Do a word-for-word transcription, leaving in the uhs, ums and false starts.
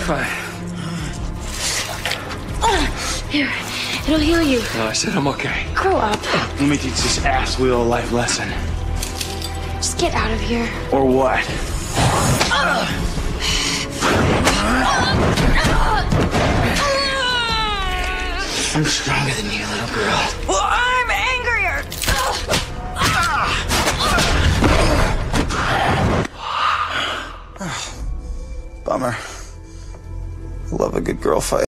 fine. Uh, here, it'll heal you. No, I said I'm okay. Grow up. Let me teach this ass wheel a life lesson. Just get out of here. Or what? I'm stronger than you, little girl. Well, I'm angrier. Bummer. I love a good girl fight.